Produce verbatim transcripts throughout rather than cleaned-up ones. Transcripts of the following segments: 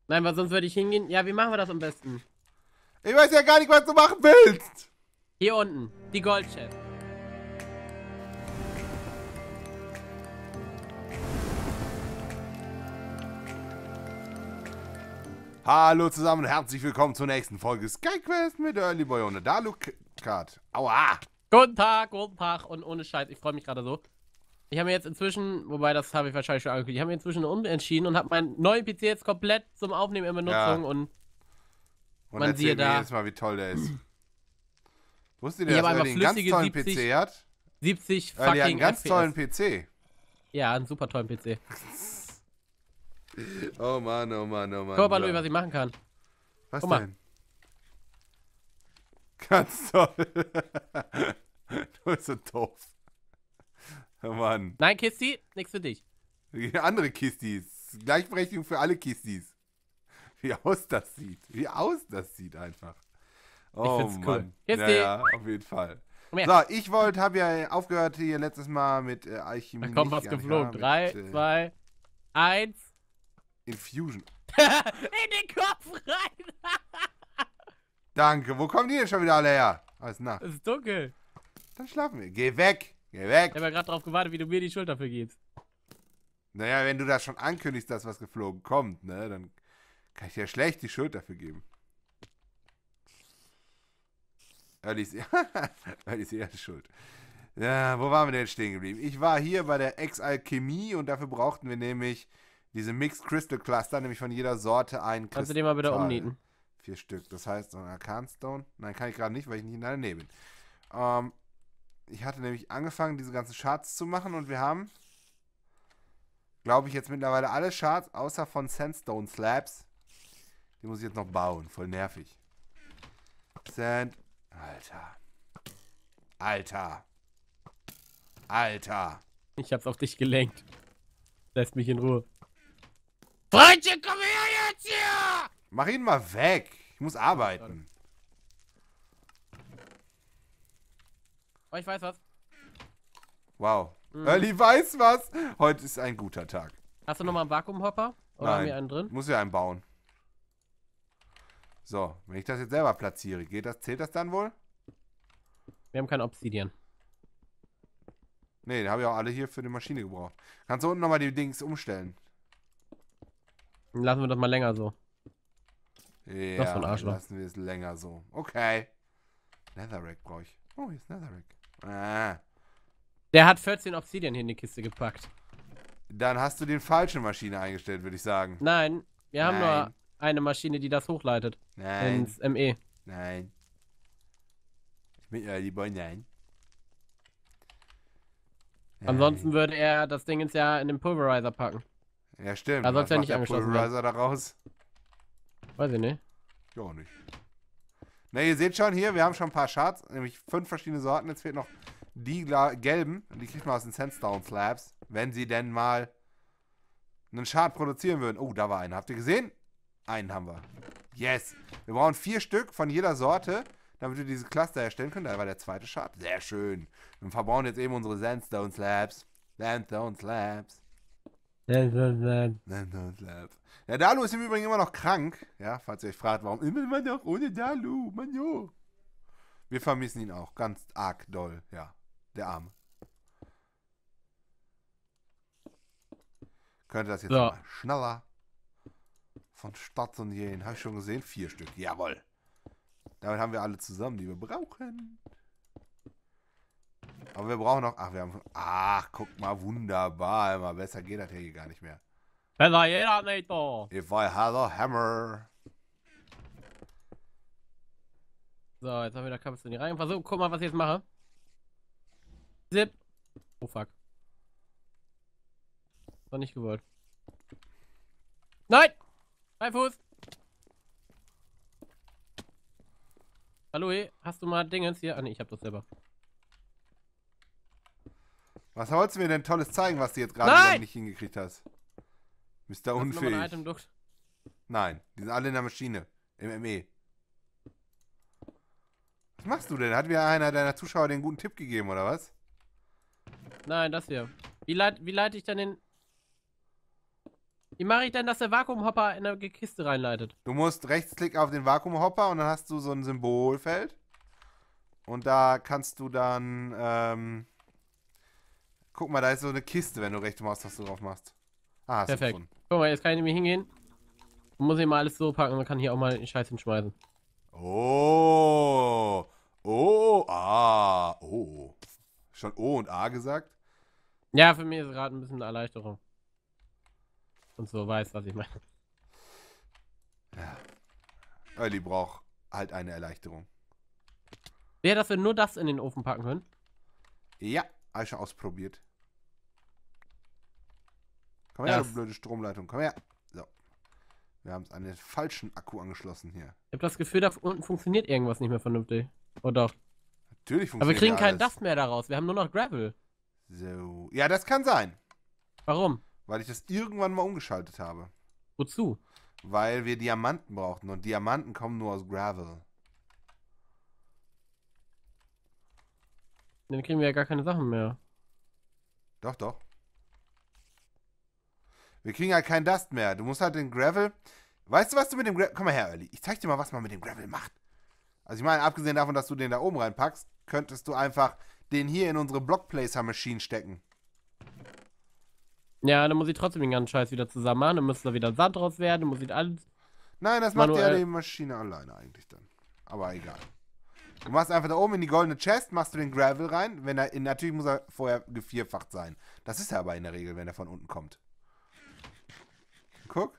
Nein, weil sonst würde ich hingehen. Ja, wie machen wir das am besten? Ich weiß ja gar nicht, was du machen willst. Hier unten, die Goldchest. Hallo zusammen und herzlich willkommen zur nächsten Folge SkyQuest mit Early Boy und Dalukat. Aua! Guten Tag, guten Tag und ohne Scheiß, ich freue mich gerade so. Ich habe mir jetzt inzwischen, wobei das habe ich wahrscheinlich schon angekündigt, ich habe mir inzwischen umentschieden und habe meinen neuen P C jetzt komplett zum Aufnehmen in Benutzung Ja. und Und man erzähl sieht mir da. jedes Mal, wie toll der ist. Wusstet Ich ihr, habe dass er einfach einen ganz flüssige tollen siebzig P C hat? siebzig Er hat einen fucking ganz F P S. tollen P C. Ja, einen super tollen P C. Oh Mann, oh Mann, oh Mann. Guck mal, so. Louis, was ich machen kann. Was Guck mal. denn? Ganz toll. Du bist so doof. Oh Mann. Nein, Kisti, nichts für dich. Andere Kistis. Gleichberechtigung für alle Kistis. Wie aus das sieht. Wie aus das sieht einfach. Oh find's cool. Mann. Kisti. Ja, ja, auf jeden Fall. Komm her. So, ich wollte, habe ja aufgehört hier letztes Mal mit äh, Alchemie. Da kommt was nicht, gar nicht geflogen. wahr, Drei, mit, äh, zwei, eins. Infusion. In den Kopf rein. Danke. Wo kommen die denn schon wieder alle her? Alles Nacht. Es ist dunkel. Dann schlafen wir. Geh weg. Geh weg. Ich habe ja gerade drauf gewartet, wie du mir die Schuld dafür gibst. Naja, wenn du das schon ankündigst, dass was geflogen kommt, ne, dann kann ich dir schlecht die Schuld dafür geben. Early ist, Early ist eher die Schuld. Ja, wo waren wir denn stehen geblieben? Ich war hier bei der Ex-Alchemie und dafür brauchten wir nämlich diese Mixed Crystal Cluster, nämlich von jeder Sorte ein Kristall. Kannst du den mal bitte umnieten? Vier Stück. Das heißt, so ein Arcanstone. Nein, kann ich gerade nicht, weil ich nicht in der Nähe bin. Ähm, ich hatte nämlich angefangen, diese ganzen Charts zu machen und wir haben, glaube ich, jetzt mittlerweile alle Charts, außer von Sandstone Slabs. Die muss ich jetzt noch bauen. Voll nervig. Sand. Alter. Alter. Alter. Ich hab's auf dich gelenkt. Lässt mich in Ruhe. Freundchen, komm her jetzt hier! Mach ihn mal weg. Ich muss arbeiten. Oh, ich weiß was. Wow. Mhm. Early weiß was. Heute ist ein guter Tag. Hast du nochmal einen Vakuumhopper? Oder haben wir einen drin? Ich muss ja einen bauen. So, wenn ich das jetzt selber platziere, geht das, zählt das dann wohl? Wir haben keinen Obsidian. Ne, den habe ich auch alle hier für die Maschine gebraucht. Kannst du unten nochmal die Dings umstellen? Dann lassen wir das mal länger so. Ja, Das ist von Arschloch. lassen wir es länger so. Okay. Netherrack brauche ich. Oh, hier ist Netherrack. Ah. Der hat vierzehn Obsidian hier in die Kiste gepackt. Dann hast du den falschen Maschine eingestellt, würde ich sagen. Nein, wir haben Nein. nur eine Maschine, die das hochleitet. Nein. Ins M E. Nein. Ich bin ja lieber nein. Ansonsten würde er das Ding ins Jahr in den Pulverizer packen. Ja, stimmt. Da soll's Was ja macht nicht der angeschlossen Pulverizer daraus? Weiß ich nicht. Ja, auch nicht. Na, ihr seht schon hier, wir haben schon ein paar Charts, nämlich fünf verschiedene Sorten. Jetzt fehlt noch die gelben. Und die kriegt man aus den Sandstone Slabs, wenn sie denn mal einen Chart produzieren würden. Oh, da war einer. Habt ihr gesehen? Einen haben wir. Yes. Wir brauchen vier Stück von jeder Sorte, damit wir diese Cluster erstellen können. Da war der zweite Chart. Sehr schön. Wir verbauen jetzt eben unsere Sandstone Slabs. Sandstone Slabs. Sandstone Slabs. Ja, Dalu ist im Übrigen immer noch krank. Ja, falls ihr euch fragt, warum immer man noch ohne Dalu? Mann, jo. Wir vermissen ihn auch. Ganz arg doll. Ja, der Arme. Könnte das jetzt So. mal schneller vonstatten gehen. Habe ich schon gesehen? Vier Stück. Jawohl. Damit haben wir alle zusammen, die wir brauchen. Aber wir brauchen noch... Ach, wir haben... Ach, guck mal, wunderbar. Immer besser geht das hier gar nicht mehr. Besser jeder nicht da. If I had a hammer. So, jetzt haben wir da Kampf in die Reihe. Versuch, guck mal, was ich jetzt mache. Zip. Oh fuck. War nicht gewollt. Nein! Mein Fuß! Hallo, hast du mal Dingens hier? Ah ne, ich hab das selber. Was wolltest du mir denn Tolles zeigen, was du jetzt gerade Nein! wieder nicht hingekriegt hast? Mister Hast du noch mal ein Unfähig. Item durch? Nein, die sind alle in der Maschine. Im M E. Was machst du denn? Hat mir einer deiner Zuschauer den guten Tipp gegeben, oder was? Nein, das hier. Wie, leit, wie leite ich dann den... Wie mache ich denn, dass der Vakuumhopper in eine Kiste reinleitet? Du musst rechtsklick auf den Vakuumhopper und dann hast du so ein Symbolfeld. Und da kannst du dann, ähm, guck mal, da ist so eine Kiste, wenn du rechte Maustaste drauf machst. Ah, hast Perfekt. du gefunden. Guck mal, jetzt kann ich nämlich hingehen. Muss ich mal alles so packen und man kann hier auch mal den Scheiß hinschmeißen. Oh. Oh. Ah. Oh. Schon O und A gesagt? Ja, für mich ist gerade ein bisschen eine Erleichterung. Und so weiß, was ich meine. Ja. Early braucht halt eine Erleichterung. Wäre, dass wir nur das in den Ofen packen können? Ja, habe ich schon ausprobiert. Komm Ja. her, du blöde Stromleitung. Komm her. So. Wir haben es an den falschen Akku angeschlossen hier. Ich habe das Gefühl, da unten funktioniert irgendwas nicht mehr vernünftig. Oh doch. Natürlich funktioniert Aber wir kriegen ja keinen alles. Dust mehr daraus. Wir haben nur noch Gravel. So. Ja, das kann sein. Warum? Weil ich das irgendwann mal umgeschaltet habe. Wozu? Weil wir Diamanten brauchten. Und Diamanten kommen nur aus Gravel. Dann kriegen wir ja gar keine Sachen mehr. Doch, doch. Wir kriegen halt keinen Dust mehr. Du musst halt den Gravel... Weißt du, was du mit dem Gravel... Komm mal her, Early. Ich zeig dir mal, was man mit dem Gravel macht. Also ich meine, abgesehen davon, dass du den da oben reinpackst, könntest du einfach den hier in unsere Block-Placer-Maschine stecken. Ja, dann muss ich trotzdem den ganzen Scheiß wieder zusammen machen. Dann müsste da wieder Sand draus werden. Dann muss ich alles... Nein, das macht ja Manuell. die Maschine alleine eigentlich dann. Aber egal. Du machst einfach da oben in die goldene Chest, machst du den Gravel rein. Wenn er, in, natürlich muss er vorher gevierfacht sein. Das ist er aber in der Regel, wenn er von unten kommt. Guck.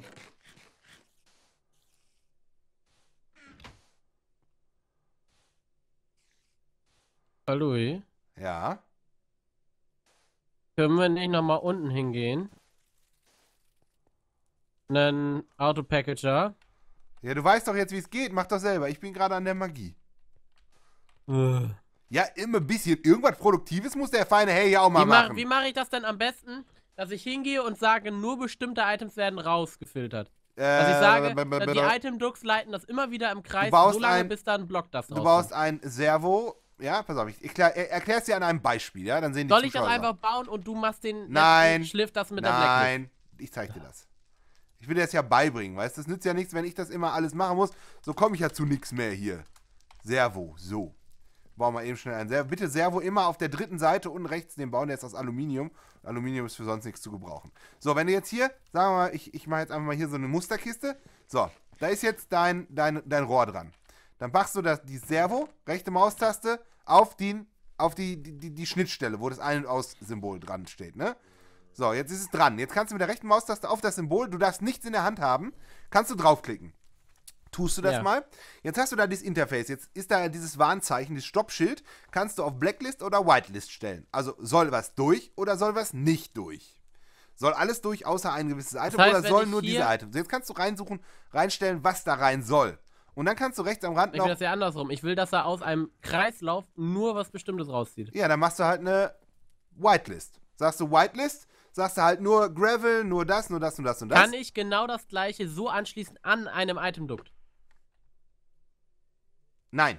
Hallo. Ja. Können wir nicht nochmal unten hingehen? Einen Autopackager. Ja, du weißt doch jetzt, wie es geht. Mach doch selber. Ich bin gerade an der Magie. Äh. Ja, immer ein bisschen. Irgendwas Produktives muss der feine Hey ja auch mal Wie mache machen. mach ich das denn am besten? Dass ich hingehe und sage, nur bestimmte Items werden rausgefiltert. Äh, Dass ich sage, b- b- dass b- die Item-Ducks leiten das immer wieder im Kreis baust so lange, ein- bis da ein Block das Du rauskommt. baust ein Servo. Ja, pass auf. Ich erklär, er, erklär's dir an einem Beispiel, ja? Dann sehen die Soll ich das Zuschauer einfach bauen und du machst den Nein. letzten Schliff das mit der Blacklist? Nein, ich zeig dir das. Ich will dir das ja beibringen, weißt du? Das nützt ja nichts, wenn ich das immer alles machen muss. So komme ich ja zu nichts mehr hier. Servo, so. Bauen wir eben schnell ein Servo. Bitte Servo immer auf der dritten Seite unten rechts den bauen, der ist aus Aluminium. Aluminium ist für sonst nichts zu gebrauchen. So, wenn du jetzt hier, sagen wir mal, ich, ich mache jetzt einfach mal hier so eine Musterkiste. So, da ist jetzt dein, dein, dein Rohr dran. Dann machst du das, die Servo, rechte Maustaste, auf, den, auf die, die, die Schnittstelle, wo das Ein- und Aus-Symbol dran steht, ne? So, jetzt ist es dran. Jetzt kannst du mit der rechten Maustaste auf das Symbol, du darfst nichts in der Hand haben, kannst du draufklicken. Tust du das Ja. mal? Jetzt hast du da dieses Interface, jetzt ist da dieses Warnzeichen, dieses Stoppschild, kannst du auf Blacklist oder Whitelist stellen. Also soll was durch oder soll was nicht durch? Soll alles durch, außer ein gewisses Item, heißt, oder wenn sollen ich nur hier- diese Items? Jetzt kannst du reinsuchen, reinstellen, was da rein soll. Und dann kannst du rechts am Rand Ich noch... will das ja andersrum. Ich will, dass er aus einem Kreislauf nur was Bestimmtes rauszieht. Ja, dann machst du halt eine Whitelist. Sagst du Whitelist, sagst du halt nur Gravel, nur das, nur das, nur das und das. Kann ich genau das gleiche so anschließen an einem Item-Duct? Nein.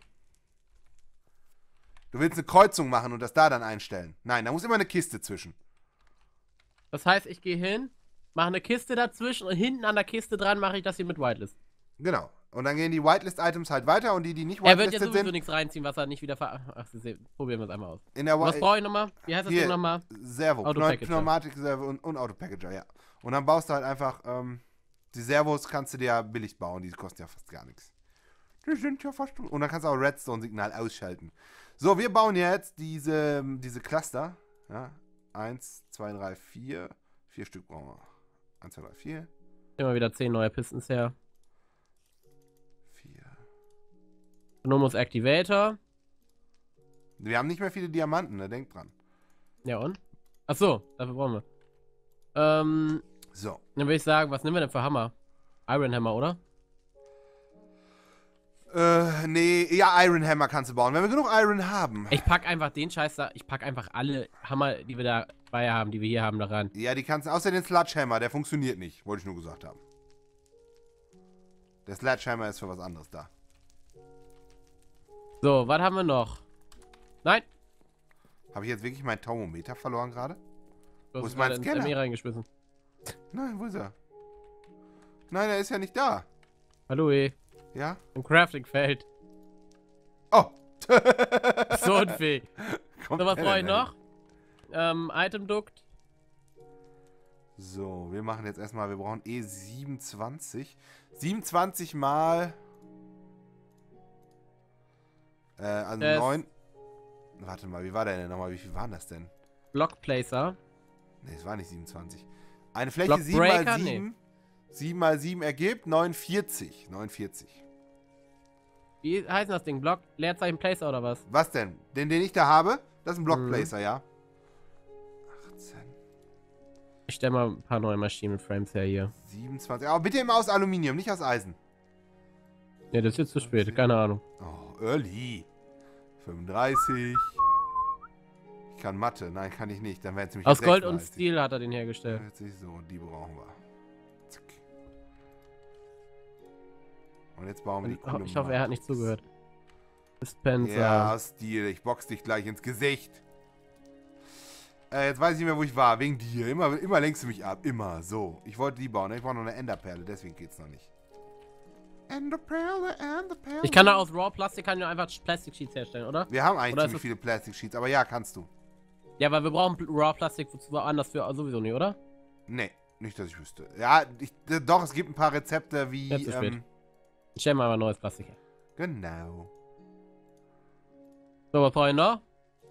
Du willst eine Kreuzung machen und das da dann einstellen. Nein, da muss immer eine Kiste zwischen. Das heißt, ich gehe hin, mache eine Kiste dazwischen und hinten an der Kiste dran mache ich das hier mit Whitelist. Genau. Und dann gehen die Whitelist-Items halt weiter und die, die nicht Er wird ja whitelisted sowieso sind, nichts reinziehen, was er nicht wieder ver... Ach, Sie sehen. Probieren wir es einmal aus. in der Was Whi- brauche ich nochmal? Wie heißt das Hier. Ding nochmal? Servo, Autopackager. Pneumatik-Servo und, und Autopackager, ja. Und dann baust du halt einfach, ähm, die Servos kannst du dir ja billig bauen, die kosten ja fast gar nichts. Die sind ja fast... Und dann kannst du auch Redstone-Signal ausschalten. So, wir bauen jetzt diese, diese Cluster, ja. Eins, zwei, drei, vier. Vier Stück brauchen wir. Eins, zwei, drei, vier. Immer wieder zehn neue Pistons her. Vier. Nomus Activator. Wir haben nicht mehr viele Diamanten, ne? Denk dran. Ja und? Ach so, dafür brauchen wir. Ähm, So. dann würde ich sagen, was nehmen wir denn für Hammer? Iron Hammer, oder? Äh, nee, ja, Iron Hammer kannst du bauen, wenn wir genug Iron haben. Ich pack einfach den Scheiß da, ich pack einfach alle Hammer, die wir dabei haben, die wir hier haben, da rein. Ja, die kannst du, außer den Sledgehammer, der funktioniert nicht, wollte ich nur gesagt haben. Der Sledgehammer ist für was anderes da. So, was haben wir noch? Nein! Habe ich jetzt wirklich mein Thermometer verloren gerade? Du Wo hast ist mein gerade ins Scanner? M E reingeschmissen. Nein, wo ist er? Nein, er ist ja nicht da. Hallo, ey. Ja? Im Crafting-Feld. Oh! So unfähig. Kommt So, was der brauche ich denn noch? Ähm, Item-Duct. So, wir machen jetzt erstmal, wir brauchen eh siebenundzwanzig. siebenundzwanzig mal... Äh, also Das- neun... Warte mal, wie war der denn nochmal? Wie viel waren das denn? Block-Placer. Ne, es war nicht siebenundzwanzig. Eine Fläche Block sieben mal Breaker? sieben. sieben mal sieben ergibt neunundvierzig. neunundvierzig. Wie heißt das Ding? Block, Leerzeichen, Placer oder was? Was denn? Den, den ich da habe? Das ist ein Mhm. Blockplacer, ja? achtzehn, Ich stelle mal ein paar neue Maschinen-Frames her hier. siebenundzwanzig. Aber bitte immer aus Aluminium, nicht aus Eisen. Ne, das ist jetzt zu spät. Keine Ahnung. Oh, early. fünfunddreißig. Ich kann Mathe. Nein, kann ich nicht. Dann wären es nämlich Aus Gold und sechsunddreißig. Stil hat er den hergestellt. So, und die brauchen wir. Zack. Und jetzt bauen wir die coole Ich hoffe, er hat nicht Matrix. zugehört. Dispenser. Ja, Stil. Ich box dich gleich ins Gesicht. Äh, jetzt weiß ich nicht mehr, wo ich war. Wegen dir. Immer, immer lenkst du mich ab. Immer. So. Ich wollte die bauen. Ne? Ich brauche noch eine Enderperle. Deswegen geht's noch nicht. Enderperle, Enderperle. Ich kann da aus Raw Plastik kann ich einfach Plastic Sheets herstellen, oder? Wir haben eigentlich Oder ist ziemlich das- viele Plastic Sheets. Aber ja, kannst du. Ja, weil wir brauchen Raw Plastik wozu anders für sowieso nicht, oder? Nee. Nicht, dass ich wüsste. Ja, ich, äh, doch, es gibt ein paar Rezepte wie... Ja, zu spät. Ähm, Ich stelle mal ein neues Plastik her. genau. So, was brauche ich noch?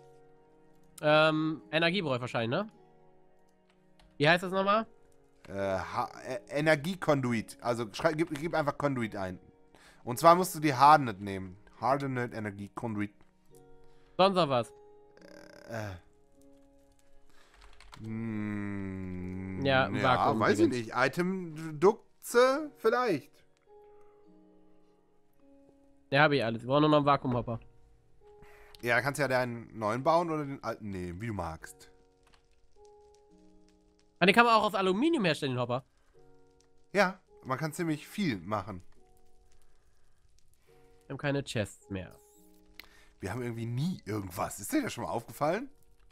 Ähm, Energie brauche ich wahrscheinlich, ne? Wie heißt das nochmal? Äh, ha äh, Energiekonduit. Also schrei- gib, gib einfach Conduit ein. Und zwar musst du die Hardened nehmen. Hardened Energiekonduit. Sonst noch was? Äh. Mm, Ja, ja, Vakuum weiß ich Dingens. nicht. Item-Dukze vielleicht. Ja, habe ich alles. Wir brauchen nur noch einen Vakuumhopper. Ja, kannst ja deinen neuen bauen oder den alten nehmen, wie du magst. Ah, den kann man auch aus Aluminium herstellen, den Hopper. Ja, man kann ziemlich viel machen. Wir haben keine Chests mehr. Wir haben irgendwie nie irgendwas. Ist dir das schon mal aufgefallen?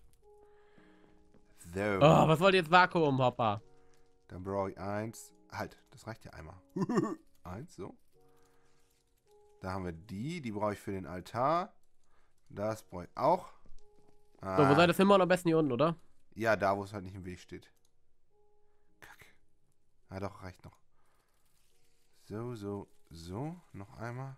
So. Oh, was wollt ihr jetzt Vakuumhopper? Dann brauche ich eins. Halt, das reicht ja einmal. Eins, so. Da haben wir die. Die brauche ich für den Altar. Das brauche ich auch. Ah, So, wo soll das hinbauen? Am besten hier unten, oder? ja, da, wo es halt nicht im Weg steht. Kacke. Ja, doch, reicht noch. So, so, so. Noch einmal.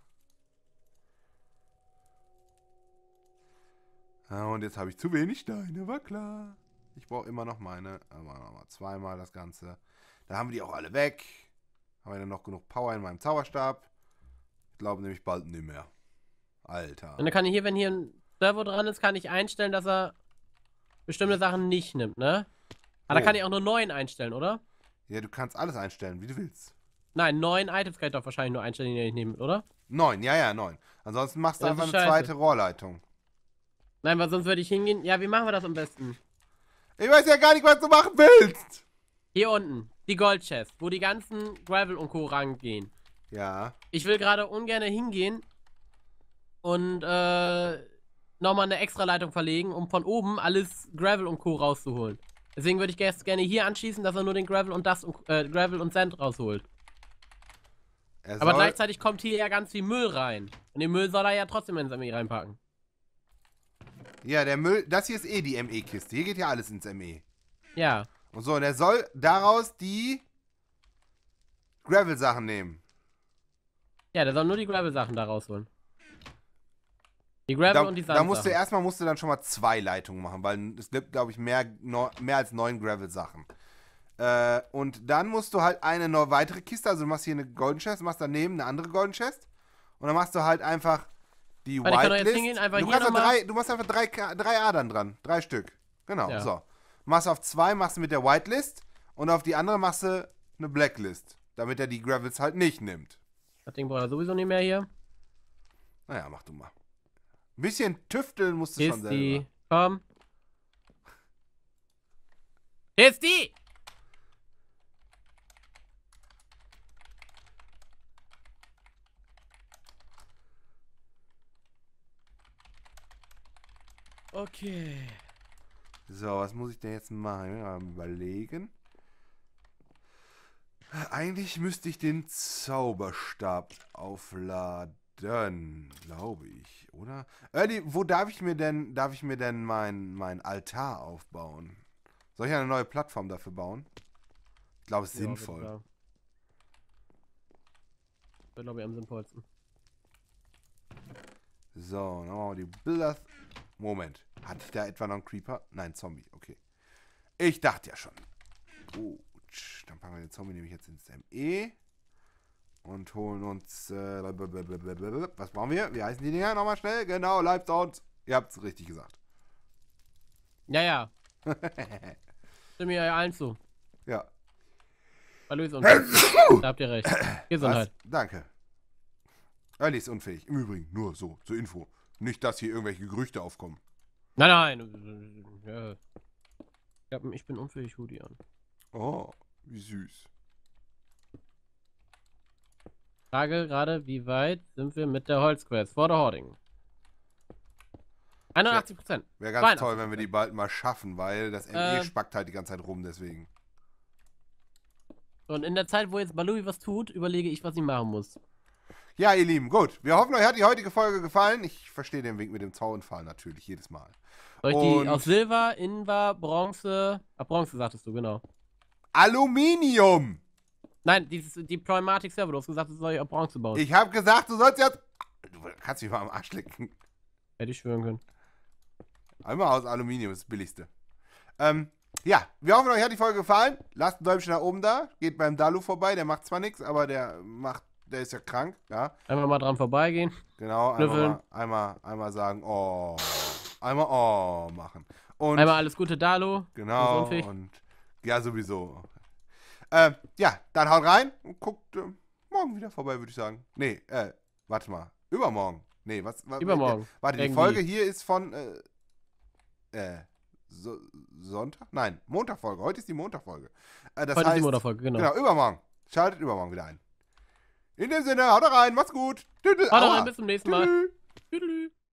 Ah, und jetzt habe ich zu wenig Steine, war klar. Ich brauche immer noch meine. Aber nochmal zweimal das Ganze. Da haben wir die auch alle weg. Haben wir dann noch genug Power in meinem Zauberstab? Ich glaube nämlich bald nicht mehr. Alter. Und dann kann ich hier, wenn hier ein Servo dran ist, kann ich einstellen, dass er bestimmte Sachen nicht nimmt, ne? Aber da Oh. kann ich auch nur neun einstellen, oder? Ja, du kannst alles einstellen, wie du willst. Nein, neun Items kann ich doch wahrscheinlich nur einstellen, die er nicht nimmt, oder? Neun, ja, ja, neun. Ansonsten machst du Ja, einfach das eine ist scheiße. zweite Rohrleitung. Nein, weil sonst würde ich hingehen. Ja, wie machen wir das am besten? Ich weiß ja gar nicht, was du machen willst. Hier unten, die Gold Chest, wo die ganzen Gravel und Co. rangehen. Ja. Ich will gerade ungern hingehen und äh, nochmal eine extra Leitung verlegen, um von oben alles Gravel und Co. rauszuholen. Deswegen würde ich jetzt gerne hier anschließen, dass er nur den Gravel und Dust und, äh, Gravel und Sand rausholt. Er Aber soll- gleichzeitig kommt hier ja ganz viel Müll rein. Und den Müll soll er ja trotzdem ins M E reinpacken. Ja, der Müll, das hier ist eh die M E-Kiste. Hier geht ja alles ins M E. Ja. Und so, und er soll daraus die Gravel-Sachen nehmen. Ja, der soll nur die Gravel-Sachen da rausholen. Die Gravel Da, und die da Sand. musst du erstmal musst du dann schon mal zwei Leitungen machen, weil es gibt, glaube ich, mehr, no, mehr als neun Gravel-Sachen. Äh, und dann musst du halt eine noch weitere Kiste, also du machst hier eine Golden Chest, machst daneben eine andere Golden Chest. Und dann machst du halt einfach die Warte, ich kann doch jetzt Whitelist. hingehen, einfach Du, hier kannst doch nochmal- drei, du machst einfach drei, Ka- drei Adern dran, drei Stück. Genau, Ja. so. Machst auf zwei, machst du mit der Whitelist und auf die andere machst du eine Blacklist, damit er die Gravels halt nicht nimmt. Das Ding braucht er sowieso nicht mehr hier. Naja, mach du mal. Ein bisschen tüfteln musst du Hier schon ist selber. die. Komm. Hier ist die! Okay. So, was muss ich denn jetzt machen? Mal überlegen. eigentlich müsste ich den Zauberstab aufladen, glaube ich, oder? Early, wo darf ich mir denn, darf ich mir denn mein, mein Altar aufbauen? Soll ich eine neue Plattform dafür bauen? Ich glaube, es ist Ja, sinnvoll. würde ich glaube ich am sinnvollsten. So, dann machen wir die Bilder. Moment. Hatte ich da etwa noch einen Creeper? Nein, Zombie. Okay. Ich dachte ja schon. Gut. Dann packen wir den Zombie nämlich jetzt ins M E. Und holen uns. Äh, was brauchen wir? Wie heißen die Dinger nochmal schnell? Genau, Livesounds. Ihr habt es richtig gesagt. Ja, ja. Stimme ja allen zu. Ja. Bei Luis und da habt ihr recht. Gesundheit. Was? Danke. Early ist unfähig. Im Übrigen, nur so, zur Info. Nicht, dass hier irgendwelche Gerüchte aufkommen. Nein, nein. Ja. Ich, hab, ich bin unfähig, Hoodie an. Oh, wie süß. Frage gerade, wie weit sind wir mit der Holzquest vor der Hoarding? einundachtzig Prozent. Wäre ganz toll, wenn wir die bald mal schaffen, weil das M E äh, spackt halt die ganze Zeit rum, deswegen. Und in der Zeit, wo jetzt Balui was tut, überlege ich, was ich machen muss. Ja, ihr Lieben, gut. Wir hoffen, euch hat die heutige Folge gefallen. Ich verstehe den Wink mit dem Zaunpfahl natürlich jedes Mal. Soll ich Und die aus Silber, Invar, Bronze. Ah, Bronze sagtest du, genau. Aluminium! Nein, dieses, die Primatic Server, du hast gesagt, das soll ich auf Bronze bauen. Ich habe gesagt, du sollst jetzt. Du kannst mich mal am Arsch lecken. Hätte ich schwören können. Einmal aus Aluminium, das, ist das billigste. Ähm, ja, wir hoffen, euch hat die Folge gefallen. Lasst ein Däumchen nach oben da. Geht beim Dalu vorbei, der macht zwar nichts, aber der macht, der ist ja krank, ja. Einmal mal dran vorbeigehen. Genau, einmal, mal, einmal, einmal sagen, oh. Einmal oh machen. Und einmal alles Gute, Dalu. genau, und ja, sowieso. Ähm, ja, dann haut rein und guckt äh, morgen wieder vorbei, würde ich sagen. Nee, äh, warte mal. Übermorgen. Nee, was? was Übermorgen. Äh, warte, die Irgendwie. Folge hier ist von, äh, äh, so, Sonntag? Nein, Montagfolge. Heute ist die Montagfolge. Äh, das Heute heißt, ist die Montagfolge, genau. Genau, übermorgen. Schaltet übermorgen wieder ein. In dem Sinne, haut rein, macht's gut. Tüdel, Haut rein, bis zum nächsten Mal. Tüdelü. Tüdelü.